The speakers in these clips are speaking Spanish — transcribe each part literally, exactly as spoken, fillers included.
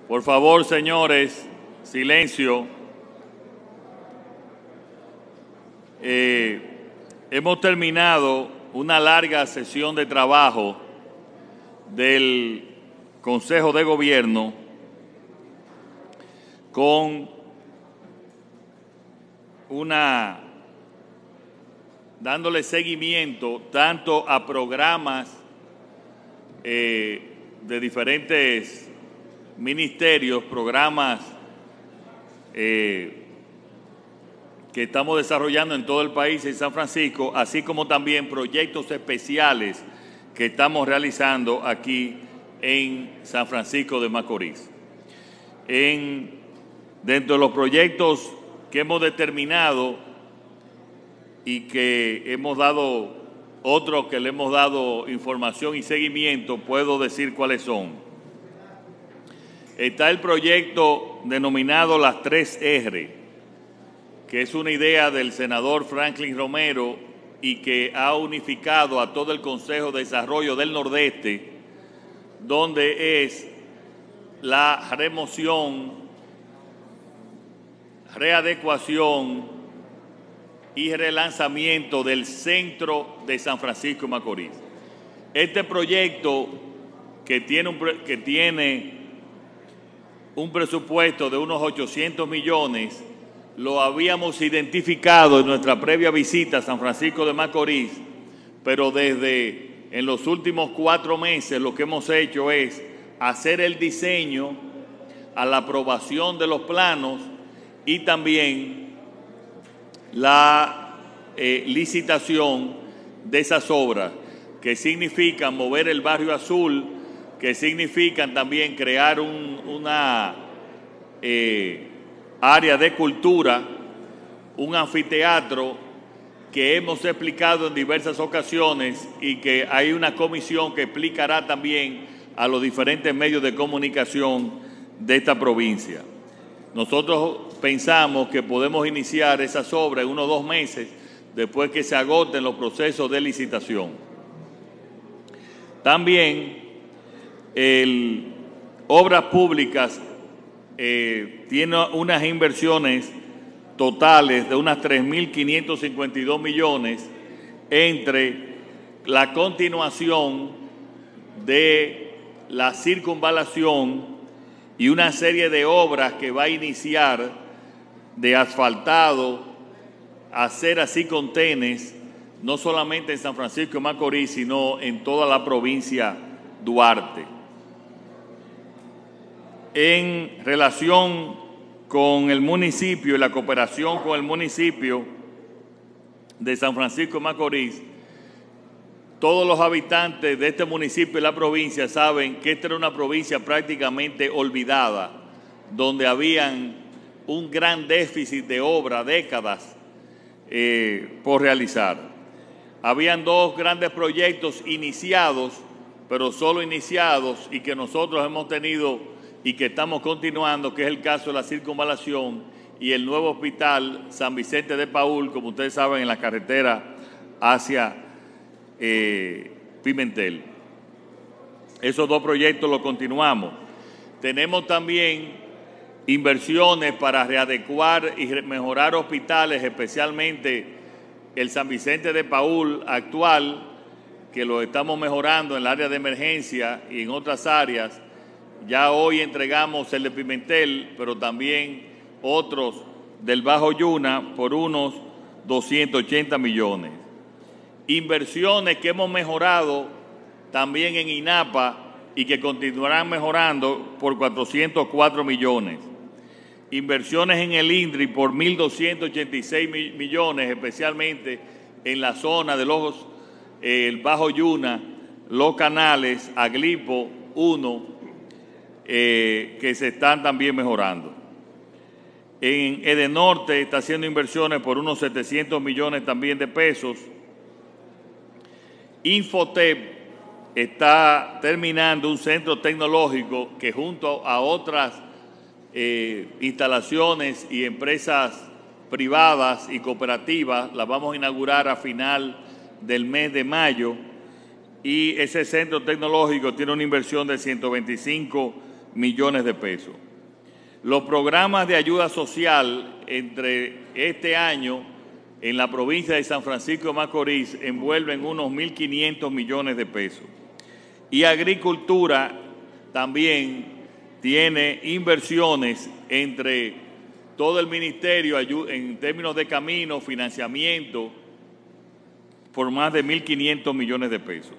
Por favor, señores, silencio. Eh, hemos terminado una larga sesión de trabajo del Consejo de Gobierno con una dándole seguimiento tanto a programas eh, de diferentes ministerios, programas eh, que estamos desarrollando en todo el país, en San Francisco, así como también proyectos especiales que estamos realizando aquí en San Francisco de Macorís. En, dentro de los proyectos que hemos determinado y que hemos dado, otros que le hemos dado información y seguimiento, puedo decir cuáles son. Está el proyecto denominado Las Tres R, que es una idea del senador Franklin Romero y que ha unificado a todo el Consejo de Desarrollo del Nordeste, donde es la remoción, readecuación y relanzamiento del centro de San Francisco de Macorís. Este proyecto, que tiene un, que tiene un presupuesto de unos ochocientos millones, lo habíamos identificado en nuestra previa visita a San Francisco de Macorís, pero desde en los últimos cuatro meses lo que hemos hecho es hacer el diseño a la aprobación de los planos y también la eh, licitación de esas obras, que significan mover el barrio azul, que significan también crear un, una eh, área de cultura, un anfiteatro que hemos explicado en diversas ocasiones y que hay una comisión que explicará también a los diferentes medios de comunicación de esta provincia. Nosotros pensamos que podemos iniciar esas obras en unos dos meses después que se agoten los procesos de licitación. También el, Obras Públicas eh, tiene unas inversiones totales de unas tres mil quinientos cincuenta y dos millones entre la continuación de la circunvalación y una serie de obras que va a iniciar de asfaltado, aceras y contenes, no solamente en San Francisco de Macorís, sino en toda la provincia Duarte. En relación con el municipio y la cooperación con el municipio de San Francisco de Macorís, todos los habitantes de este municipio y la provincia saben que esta era una provincia prácticamente olvidada, donde habían un gran déficit de obra, décadas eh, por realizar. Habían dos grandes proyectos iniciados, pero solo iniciados, y que nosotros hemos tenido y que estamos continuando, que es el caso de la circunvalación y el nuevo hospital San Vicente de Paúl, como ustedes saben, en la carretera hacia Eh, Pimentel. Esos dos proyectos los continuamos. Tenemos también inversiones para readecuar y mejorar hospitales, especialmente el San Vicente de Paúl actual, que lo estamos mejorando en el área de emergencia y en otras áreas. Ya hoy entregamos el de Pimentel, pero también otros del Bajo Yuna por unos doscientos ochenta millones. Inversiones que hemos mejorado también en INAPA y que continuarán mejorando por cuatrocientos cuatro millones. Inversiones en el INDRI por mil doscientos ochenta y seis millones, especialmente en la zona de los eh, el Bajo Yuna, Los Canales, Aglipo uno, eh, que se están también mejorando. En Edenorte está haciendo inversiones por unos setecientos millones también de pesos. Infotep está terminando un centro tecnológico que junto a otras eh, instalaciones y empresas privadas y cooperativas las vamos a inaugurar a final del mes de mayo, y ese centro tecnológico tiene una inversión de ciento veinticinco millones de pesos. Los programas de ayuda social entre este año en la provincia de San Francisco de Macorís envuelven unos mil quinientos millones de pesos. Y agricultura también tiene inversiones entre todo el ministerio en términos de camino, financiamiento, por más de mil quinientos millones de pesos.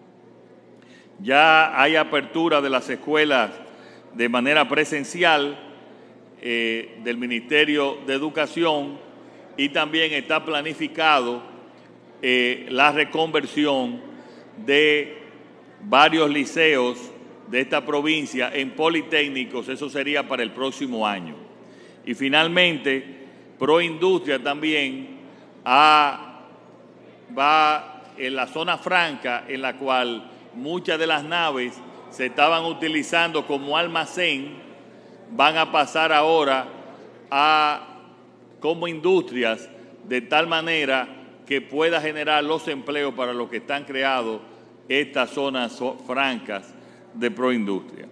Ya hay apertura de las escuelas de manera presencial eh, del Ministerio de Educación y también está planificado eh, la reconversión de varios liceos de esta provincia en politécnicos, eso sería para el próximo año. Y finalmente, Proindustria también ha, va en la zona franca en la cual muchas de las naves se estaban utilizando como almacén, van a pasar ahora a como industrias de tal manera que pueda generar los empleos para los que están creados estas zonas francas de Proindustria.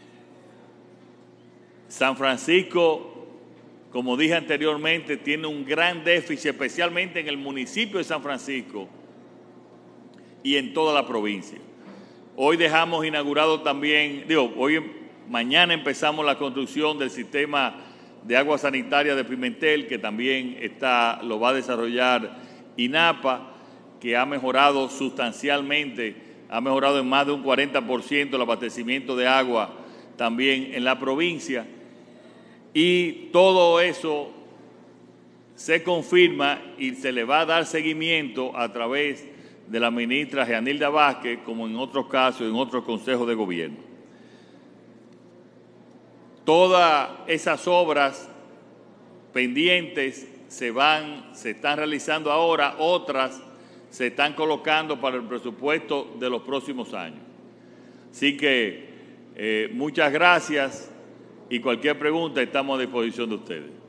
San Francisco, como dije anteriormente, tiene un gran déficit, especialmente en el municipio de San Francisco y en toda la provincia. Hoy dejamos inaugurado también, digo, hoy, mañana empezamos la construcción del sistema de agua sanitaria de Pimentel, que también está, lo va a desarrollar INAPA, que ha mejorado sustancialmente, ha mejorado en más de un cuarenta por ciento el abastecimiento de agua también en la provincia. Y todo eso se confirma y se le va a dar seguimiento a través de la ministra Jeanilda Vázquez, como en otros casos, en otros consejos de gobierno. Todas esas obras pendientes se van, se están realizando ahora, otras se están colocando para el presupuesto de los próximos años. Así que eh, muchas gracias y cualquier pregunta estamos a disposición de ustedes.